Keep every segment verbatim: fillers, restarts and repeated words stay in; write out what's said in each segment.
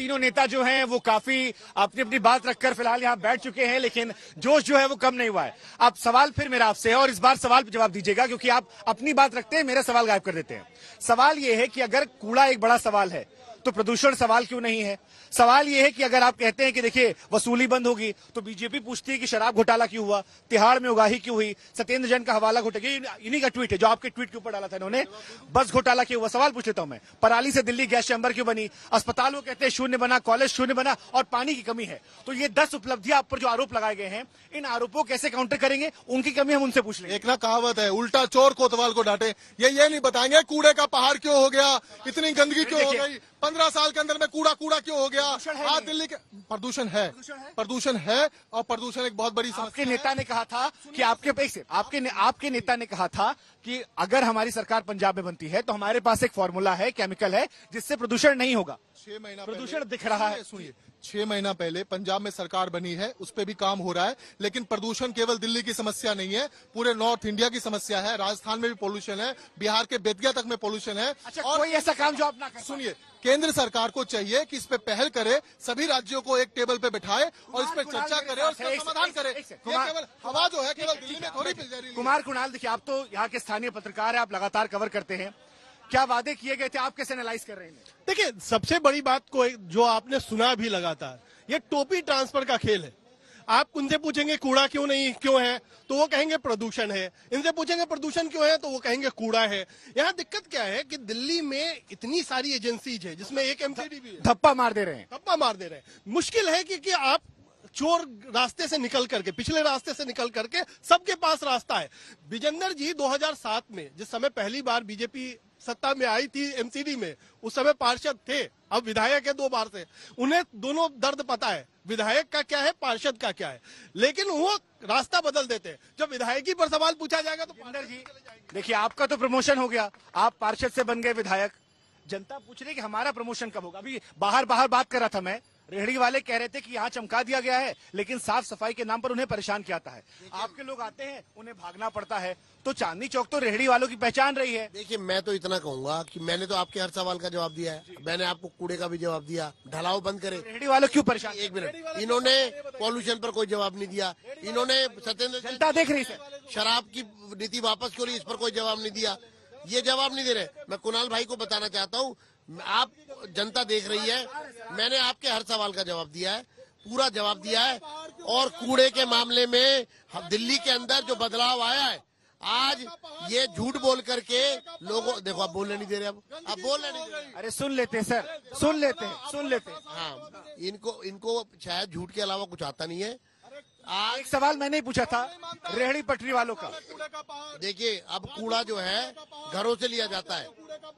तीनों नेता जो हैं वो काफी अपनी अपनी बात रखकर फिलहाल यहाँ बैठ चुके हैं, लेकिन जोश जो है वो कम नहीं हुआ है। अब सवाल फिर मेरा आपसे है और इस बार सवाल पे जवाब दीजिएगा, क्योंकि आप अपनी बात रखते हैं, मेरा सवाल गायब कर देते हैं। सवाल ये है कि अगर कूड़ा एक बड़ा सवाल है तो प्रदूषण सवाल क्यों नहीं है? सवाल यह है कि अगर आप कहते हैं कि देखिए वसूली बंद होगी, तो बीजेपी पूछती है कि शराब घोटाला क्यों हुआ, तिहाड़ में उगाही क्यों हुई, सत्येंद्र जैन का हवाला घोटाला, इन्हीं का ट्वीट है जो आपके ट्वीट के ऊपर डाला था इन्होंने, बस घोटाला क्यों हुआ? सवाल पूछ लेता हूं मैं, पराली से दिल्ली गैस चैम्बर क्यों बनी, अस्पताल वो कहते हैं शून्य बना, कॉलेज शून्य बना, और पानी की कमी है। तो ये दस उपलब्धियां आप पर जो आरोप लगाए गए हैं, इन आरोपों कैसे काउंटर करेंगे? उनकी कमी हम उनसे पूछ लेंगे। एक ना कहावत है, उल्टा चोर कोतवाल को डांटे। ये ये नहीं बताएंगे कूड़े का पहाड़ क्यों हो गया, इतनी गंदगी क्यों हो गई, पंद्रह साल के अंदर में कूड़ा कूड़ा क्यों हो गया। आज दिल्ली के प्रदूषण है, प्रदूषण है, और प्रदूषण एक बहुत बड़ी समस्या। आपके नेता ने कहा था कि आपके से आपके ने, आपके नेता ने कहा था कि अगर हमारी सरकार पंजाब में बनती है तो हमारे पास एक फॉर्मूला है, केमिकल है, जिससे प्रदूषण नहीं होगा। छह महीना प्रदूषण दिख रहा है। सुनिए, छह महीना पहले पंजाब में सरकार बनी है, उस पर भी काम हो रहा है, लेकिन प्रदूषण केवल दिल्ली की समस्या नहीं है, पूरे नॉर्थ इंडिया की समस्या है। राजस्थान में भी पोल्यूशन है, बिहार के बेतिया तक में पोल्यूशन है। अच्छा, और कोई ऐसा काम जो आप ना करें? सुनिए, केंद्र सरकार को चाहिए कि इस पे पहल करे, सभी राज्यों को एक टेबल पे बिठाए और इस पे चर्चा करे और इसका समाधान करे। ये केवल हवा जो है केवल दिल्ली में थोड़ी मिल जाएगी। कुमार कुणाल, देखिए आप तो यहाँ के स्थानीय पत्रकार हैं, आप लगातार कवर करते हैं, क्या वादे किए गए थे, आप कैसे एनालाइज कर रहे हैं? देखिए, सबसे बड़ी बात को जो आपने सुना भी लगातार, ये टोपी ट्रांसफर का खेल है। आप उनसे पूछेंगे कूड़ा क्यों नहीं क्यों है, तो वो कहेंगे प्रदूषण है। इनसे पूछेंगे प्रदूषण क्यों है, तो वो कहेंगे कूड़ा है। यहाँ दिक्कत क्या है कि दिल्ली में इतनी सारी एजेंसीज है, जिसमें एक एमसीडी भी है, धप्पा मार दे रहे हैं, धप्पा मार दे रहे हैं। मुश्किल है कि, कि आप चोर रास्ते से निकल करके, पिछले रास्ते से निकल करके सबके पास रास्ता है। विजेंदर जी दो हज़ार सात में जिस समय पहली बार बीजेपी सत्ता में आई थी एमसीडी में, उस समय पार्षद थे, अब विधायक है दो बार से। उन्हें दोनों दर्द पता है, विधायक का क्या है, पार्षद का क्या है, लेकिन वो रास्ता बदल देते हैं। जब विधायकी पर सवाल पूछा जाएगा तो विजेंदर जी देखिए, आपका तो प्रमोशन हो गया, आप पार्षद से बन गए विधायक, जनता पूछ रही कि हमारा प्रमोशन कब होगा। अभी बाहर बाहर बात कर रहा था मैं, रेहड़ी वाले कह रहे थे कि यहाँ चमका दिया गया है, लेकिन साफ सफाई के नाम पर उन्हें परेशान किया जाता है। आपके लोग आते हैं, उन्हें भागना पड़ता है, तो चांदनी चौक तो रेहड़ी वालों की पहचान रही है। देखिए, मैं तो इतना कहूंगा कि मैंने तो आपके हर सवाल का जवाब दिया है, मैंने आपको कूड़े का भी जवाब दिया, ढलाव बंद करे। रेहड़ी वालों क्यों परेशान? एक मिनट, इन्होंने पॉल्यूशन पर कोई जवाब नहीं दिया, इन्होंने सत्येंद्र जनता देख रही है, शराब की नीति वापस क्यों ली, इस पर कोई जवाब नहीं दिया, ये जवाब नहीं दे रहे। मैं कुणाल भाई को बताना चाहता हूँ, आप जनता देख रही है, मैंने आपके हर सवाल का जवाब दिया है, पूरा जवाब दिया है। और कूड़े के मामले में दिल्ली के अंदर जो बदलाव आया है, आज ये झूठ बोल करके लोगों, देखो आप बोलने नहीं दे रहे, अब आप बोलने नहीं दे रहे। अरे सुन लेते हैं सर, सुन लेते हैं, सुन लेते हैं। हाँ, इनको इनको शायद झूठ के अलावा कुछ आता नहीं है। आज एक सवाल मैंने ही पूछा था रेहड़ी पटरी वालों का। देखिए, अब कूड़ा जो है घरों से लिया जाता है,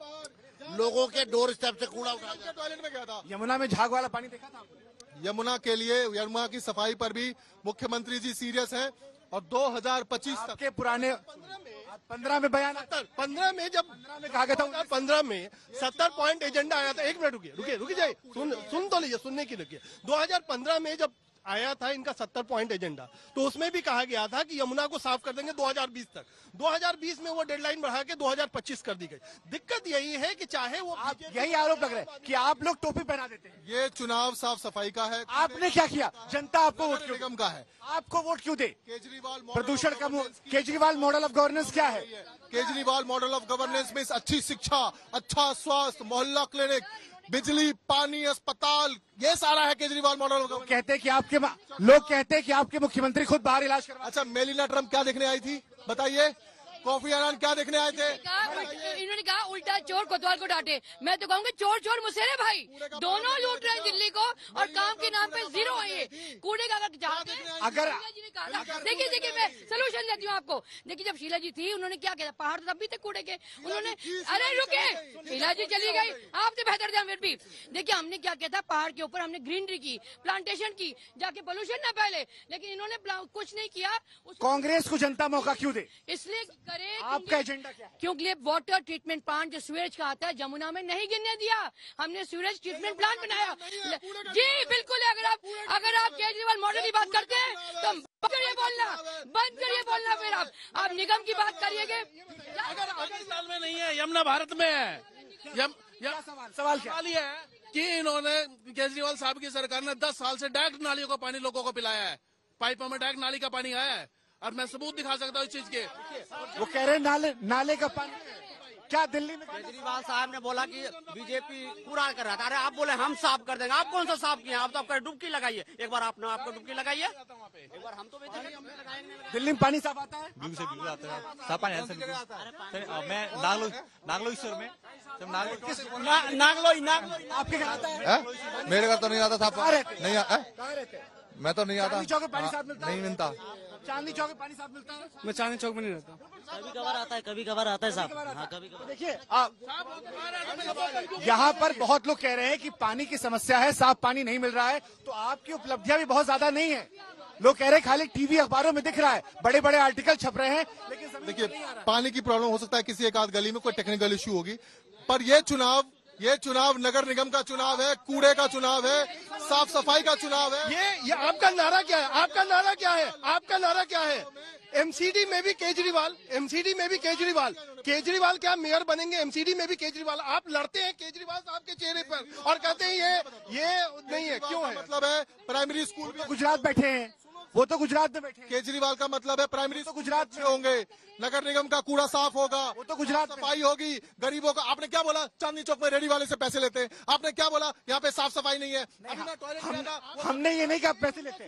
लोगों के डोर स्टेप से कूड़ा उठाया जाता है। टॉयलेट में गया था, यमुना में झाग वाला पानी देखा था आपने? यमुना के लिए, यमुना की सफाई पर भी मुख्यमंत्री जी सीरियस हैं, और दो हज़ार पच्चीस तक के पुराने पंद्रह में बयान, पंद्रह में जब पंद्रह में कहा गया था, पंद्रह में सत्तर पॉइंट एजेंडा आया था। एक मिनट रुकिए रुकिए रुकिए जाइए, सुन सुन तो लीजिए, सुनने की रुकिए। दो हज़ार पंद्रह में जब आया था इनका सत्तर पॉइंट एजेंडा, तो उसमें भी कहा गया था कि यमुना को साफ कर देंगे दो हज़ार बीस तक। दो हज़ार बीस में वो डेडलाइन बढ़ा के दो हज़ार पच्चीस कर दी गई। दिक्कत यही है कि चाहे वो, आप यही आरोप लग रहा है कि आप लोग टोपी पहना देते हैं। ये चुनाव साफ सफाई का है। आपने क्या किया? जनता आपको वोट क्यों निगम का है, आपको वोट क्यों दे? केजरीवाल प्रदूषण का केजरीवाल मॉडल ऑफ गवर्नेंस क्या है? केजरीवाल मॉडल ऑफ गवर्नेंस में अच्छी शिक्षा, अच्छा स्वास्थ्य, मोहल्ला क्लिनिक, बिजली, पानी, अस्पताल, ये सारा है केजरीवाल मॉडल ऑफ गवर्नेंस। कहते हैं कि आपके लोग कहते हैं कि आपके मुख्यमंत्री खुद बाहर इलाज करवा। अच्छा, मेलिना ट्रम्प क्या देखने आई थी बताइए? कॉफी अनान क्या देखने आए थे? इन्होंने कहा उल्टा चोर कोतवाल को डांटे। मैं तो कहूँगी चोर चोर मुसेरे भाई, दोनों लूट रहे हैं दिल्ली को, और काम के नाम पे जीरो है ये कूड़े का। अगर देखिए देखिए मैं सोल्यूशन देती हूँ आपको। देखिए, जब शीला जी थी, उन्होंने क्या किया, पहाड़ तो तब भी थे कूड़े के, उन्होंने, अरे रुके, शीला जी चली गई, आपसे बेहतर थे फिर भी। देखिए, हमने क्या किया था, पहाड़ के ऊपर हमने ग्रीनरी की, प्लांटेशन की, जाके पोल्यूशन ना फैले, लेकिन इन्होंने कुछ नहीं किया। कांग्रेस को जनता मौका क्यों दे? इसलिए आपका एजेंडा क्या है? क्योंकि वाटर ट्रीटमेंट प्लांट जो सीवेज का आता है, जमुना में नहीं गिरने दिया। हमने सीवेज ट्रीटमेंट प्लांट बनाया। जी बिल्कुल, अगर आप अगर आप केजरीवाल मॉडल की बात करते हैं तो बंद करिए बोलना, बंद करिए बोलना। फिर आप आप निगम की बात करिएगा। अगर पाकिस्तान में नहीं है, यमुना भारत में है। यम, यम, सवाल सवाल क्या सवाल ये है कि इन्होंने केजरीवाल साहब की सरकार ने दस साल से डायरेक्ट नालियों का पानी लोगों को पिलाया है, पाइपों में डायरेक्ट नाली का पानी आया है, और मैं सबूत दिखा सकता हूँ इस चीज के। वो कह रहे हैं नाले नाले का पानी क्या दिल्ली में? केजरीवाल साहब ने बोला कि बीजेपी पूरा कर रहा था। अरे आप बोले हम साफ कर देंगे, आप कौन सा साफ किए? आप तो आपका डुबकी लगाइए, एक बार आपने आपको डुबकी लगाइए, एक बार हम तो दिल्ली में पानी साफ आता है, बिल्कुल से बिल्कुल आता है, साफ पानी आता है। मैं नागलो नागलोईश्वर में नागलोई नागलोई आपके घर आता है? मेरे घर तो नहीं आता था, नहीं कहाँ रहते हैं? मैं तो नहीं आता। चांदनी चौक में पानी साफ मिलता है? नहीं मिलता। चांदनी चौक में पानी साफ मिलता है? मैं चांदनी चौक में नहीं रहता। कभी कभार आता है, कभी कभार आता है साहब। हाँ, कभी कभार। देखिए आप यहाँ पर बहुत लोग कह रहे हैं कि पानी की समस्या है, साफ पानी नहीं मिल रहा है, तो आपकी उपलब्धियां भी बहुत ज्यादा नहीं है। लोग कह रहे हैं खाली टीवी अखबारों में दिख रहा है, बड़े बड़े आर्टिकल छप रहे हैं, लेकिन देखिए पानी की प्रॉब्लम हो सकता है किसी एक आध गली में, कोई टेक्निकल इश्यू होगी, पर ये चुनाव ये चुनाव नगर निगम का चुनाव है, कूड़े का चुनाव है, साफ सफाई का चुनाव है। ये ये आपका नारा क्या है? आपका नारा क्या है? आपका नारा क्या है? एमसीडी में भी केजरीवाल, एमसीडी में भी केजरीवाल, केजरीवाल क्या मेयर बनेंगे? एमसीडी में भी केजरीवाल। आप लड़ते हैं केजरीवाल साहब के चेहरे पर और कहते हैं ये ये नहीं है, क्यों है? मतलब है प्राइमरी स्कूल में गुजरात बैठे हैं, वो तो गुजरात में बैठे हैं। केजरीवाल का मतलब है प्राइमरी तो गुजरात में होंगे, नगर निगम का कूड़ा साफ होगा, वो तो गुजरात में। सफाई होगी, गरीबों का। आपने क्या बोला? चांदनी चौक में रेडी वाले से पैसे लेते हैं। आपने क्या बोला? यहाँ पे साफ सफाई नहीं है। अभी मैं टॉयलेट गया था, हमने ये नहीं कहा पैसे लेते हैं।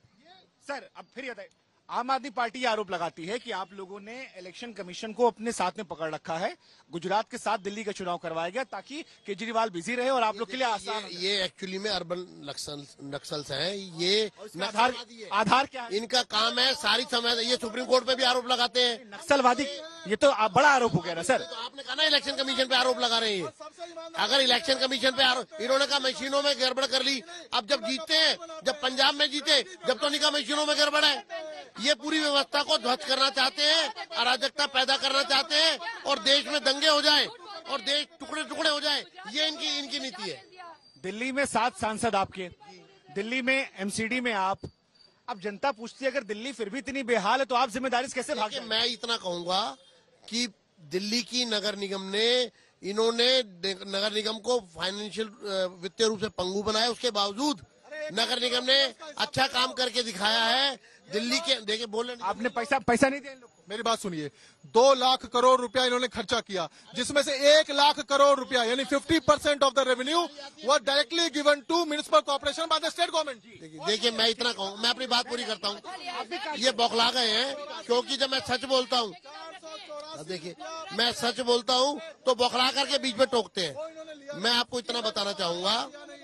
सर अब फिर ये बताइए, आम आदमी पार्टी आरोप लगाती है कि आप लोगों ने इलेक्शन कमीशन को अपने साथ में पकड़ रखा है, गुजरात के साथ दिल्ली का चुनाव करवाया गया ताकि केजरीवाल बिजी रहे और आप लोग के लिए आसान हो। ये एक्चुअली में अर्बन नक्सल नक्सल्स हैं। ये आधार आधार क्या है? इनका काम है सारी समय, ये सुप्रीम कोर्ट पे भी आरोप लगाते हैं। नक्सलवादी, ये तो आप बड़ा आरोप हो गया ना सर। तो आपने कहा ना इलेक्शन कमीशन पे आरोप लगा रहे हैं। अगर इलेक्शन कमीशन पे आरोप, इन्होंने कहा मशीनों में गड़बड़ कर ली। अब जब जीतते हैं, जब पंजाब में जीते, जब तो नहीं कहा मशीनों में गड़बड़ है। ये पूरी व्यवस्था को ध्वस्त करना चाहते हैं, अराजकता पैदा करना चाहते हैं और देश में दंगे हो जाए और देश टुकड़े टुकड़े हो जाए, ये इनकी इनकी नीति है। दिल्ली में सात सांसद आपके, दिल्ली में एमसीडी में आप, अब जनता पूछती है अगर दिल्ली फिर भी इतनी बेहाल है तो आप जिम्मेदारी से कैसे भागे? मैं इतना कहूंगा कि दिल्ली की नगर निगम ने इन्होंने नगर निगम को फाइनेंशियल वित्तीय रूप से पंगु बनाया, उसके बावजूद नगर निगम ने अच्छा काम करके दिखाया है। दिल्ली के देखिए बोले आपने पैसा पैसा नहीं दिया इन लोग को। मेरी बात सुनिए, दो लाख करोड़ रुपया इन्होंने खर्चा किया, जिसमें से एक लाख करोड़ रुपया यानी fifty percent of the revenue वो directly given to municipal corporation by the state government. देखिए मैं इतना कहूँ, मैं अपनी बात पूरी करता हूँ। ये बौखला गए हैं क्योंकि जब मैं सच बोलता हूँ, देखिए मैं सच बोलता हूँ तो बौखला करके बीच में टोकते हैं। मैं आपको इतना बताना चाहूंगा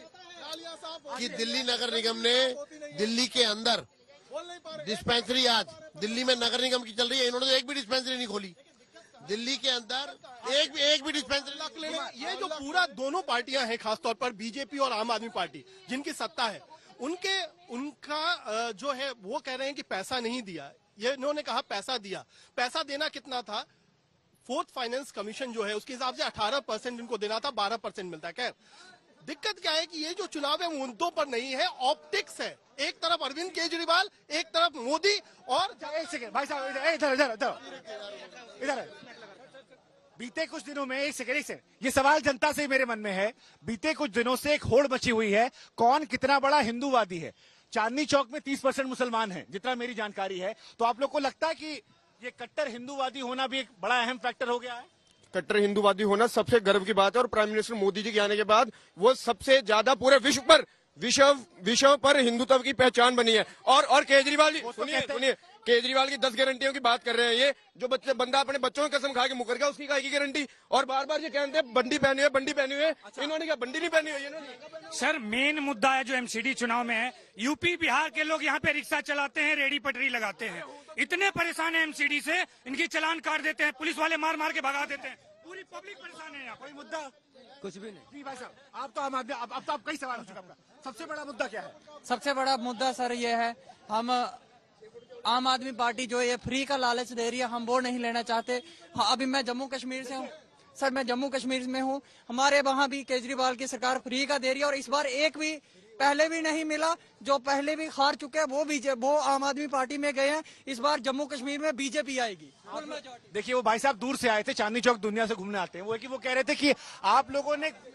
कि दिल्ली नगर निगम ने दिल्ली के अंदर डिस्पेंसरी, आज दिल्ली में नगर निगम की चल रही है, इन्होंने एक भी डिस्पेंसरी नहीं खोली दिल्ली के अंदर, एक भी एक भी डिस्पेंसरी। ये जो पूरा दोनों पार्टियां हैं, खासतौर पर बीजेपी और आम आदमी पार्टी जिनकी सत्ता है, उनके उनका जो है वो कह रहे हैं कि पैसा नहीं दिया। ये इन्होंने कहा पैसा दिया। पैसा देना कितना था? फोर्थ फाइनेंस कमीशन जो है उसके हिसाब से अठारह परसेंट इनको देना था, बारह परसेंट मिलता है। खैर दिक्कत क्या है कि ये जो चुनाव है मुद्दों पर नहीं है, ऑप्टिक्स है। एक तरफ अरविंद केजरीवाल, एक तरफ मोदी। और एक सेकंड भाई साहब, इधर इधर इधर इधर बीते कुछ दिनों में, एक सेकंड एक सेकंड ये सवाल जनता से मेरे मन में है। बीते कुछ दिनों से एक होड़ मची हुई है, कौन कितना बड़ा हिंदूवादी है। चांदनी चौक में तीस परसेंट मुसलमान हैं जितना मेरी जानकारी है, तो आप लोग को लगता है कि ये कट्टर हिंदूवादी होना भी एक बड़ा अहम फैक्टर हो गया है? कट्टर हिंदूवादी होना सबसे गर्व की बात है और प्राइम मिनिस्टर मोदी जी के आने के बाद वो सबसे ज्यादा पूरे विश्व पर विश्व विश्व पर हिंदुत्व की पहचान बनी है। और और केजरीवाल जी सुनिए सुनिए केजरीवाल की दस गारंटियों की बात कर रहे हैं। ये जो बच्चे बंदा अपने बच्चों की कसम खा के मुकर गया, उसकी काय की गारंटी? और बार बार ये कहते हैं बंडी पहनी हुई बंडी पहनी हुई है। अच्छा। इन्होंने क्या बंडी नहीं पहनी हुई है? सर मेन मुद्दा है जो एमसीडी चुनाव में है, यूपी बिहार के लोग यहाँ पे रिक्शा चलाते हैं, रेडी पटरी लगाते हैं, इतने परेशान है एमसीडी से, इनकी चालान काट देते हैं, पुलिस वाले मार मार के भगा देते हैं, पूरी पब्लिक परेशान है। यहाँ कोई मुद्दा कुछ भी नहीं। भाई साहब आप तो आम आदमी, अब अब तो आप कई सवाल हो चुका आपका। सबसे बड़ा मुद्दा क्या है? सबसे बड़ा मुद्दा सर ये है, हम आम आदमी पार्टी जो ये फ्री का लालच दे रही है, हम वो नहीं लेना चाहते। हाँ, अभी मैं जम्मू कश्मीर से हूँ सर, मैं जम्मू कश्मीर में हूँ। हमारे वहाँ भी केजरीवाल की सरकार फ्री का दे रही है और इस बार एक भी पहले भी नहीं मिला। जो पहले भी हार चुके हैं वो बीजे वो आम आदमी पार्टी में गए हैं। इस बार जम्मू कश्मीर में बीजेपी आएगी। देखिए वो भाई साहब दूर से आए थे, चांदनी चौक दुनिया से घूमने आते हैं, वो कि वो कह रहे थे कि आप लोगों ने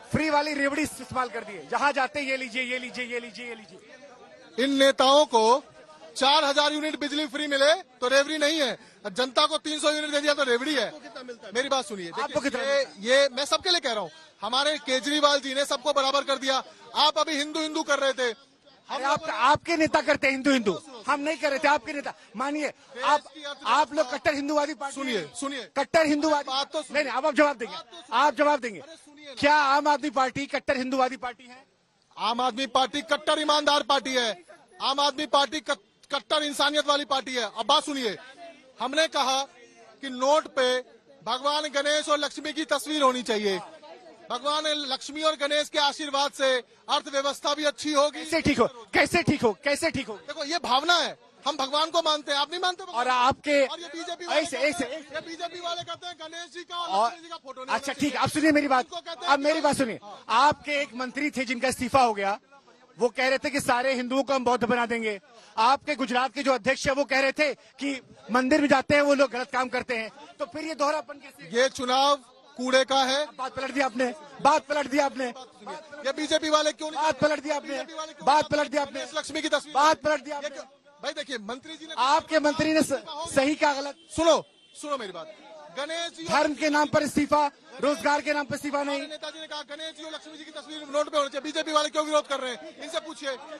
फ्री वाली रेवड़ी इस्तेमाल कर दी है। जहां जाते ये लीजिए ये लीजिए ये लीजिए ये लीजिए। इन नेताओं को चार हजार यूनिट बिजली फ्री मिले तो रेवड़ी नहीं है, जनता को तीन सौ यूनिट दे दिया तो रेवड़ी है। मेरी बात सुनिए, आपको कितना ये, ये मैं सबके लिए कह रहा हूँ, हमारे केजरीवाल जी ने सबको बराबर कर दिया। आप अभी हिंदू हिंदू कर रहे थे, हम आप, आपके नेता करते हैं हिंदू हिंदू, हम नहीं कर रहे थे। आपके नेता मानिए, आप आप लोग कट्टर हिंदूवादी पार्टी, सुनिए सुनिए कट्टर हिंदूवादी बात तो नहीं नहीं अब आप जवाब देंगे, आप जवाब देंगे। क्या आम आदमी पार्टी कट्टर हिंदूवादी पार्टी है? आम आदमी पार्टी कट्टर ईमानदार पार्टी है। आम आदमी पार्टी कट्टर इंसानियत वाली पार्टी है। अब बात सुनिए, हमने कहा कि नोट पे भगवान गणेश और लक्ष्मी की तस्वीर होनी चाहिए। भगवान लक्ष्मी और गणेश के आशीर्वाद से अर्थव्यवस्था भी अच्छी होगी। कैसे ठीक हो, कैसे ठीक हो, कैसे ठीक हो? देखो ये भावना है, हम भगवान को मानते हैं, आप नहीं मानते? और आपके और ये बीजेपी वाले ऐसे ऐसे ये बीजेपी वाले कहते हैं गणेश जी का और और लक्ष्मी जी का फोटो नहीं अच्छा होना ठीक, चाहिए। अब सुनिए मेरी बात, उनको कहते हैं अब मेरी कि- बात सुनिए। आपके एक मंत्री थे जिनका इस्तीफा हो गया, वो कह रहे थे कि सारे हिंदुओं को हम बौद्ध बना देंगे। आपके गुजरात के जो अध्यक्ष है वो कह रहे थे कि मंदिर में जाते हैं वो लोग गलत काम करते हैं। तो फिर ये दोहरापन कैसे? ये चुनाव कूड़े का है। बात पलट दी आपने, बात पलट दी आपने, ये बीजेपी वाले क्यों नहीं? बात पलट दी आपने, बीजेपी वाले क्यों बात नहीं? पलट दी आपने, गणेश लक्ष्मी की तस्वीर, बात पलट दी ये आपने। क्यों? भाई देखिए, मंत्री जी ने आपके मंत्री ने स- सही का गलत, सुनो सुनो मेरी बात, गणेश जी धर्म के नाम पर इस्तीफा, रोजगार के नाम पर इस्तीफा नहीं। नेताजी ने कहा गणेश जी और लक्ष्मी जी की तस्वीर नोट पे होनी चाहिए। बीजेपी वाले क्यों विरोध कर रहे हैं? इनसे पूछिए।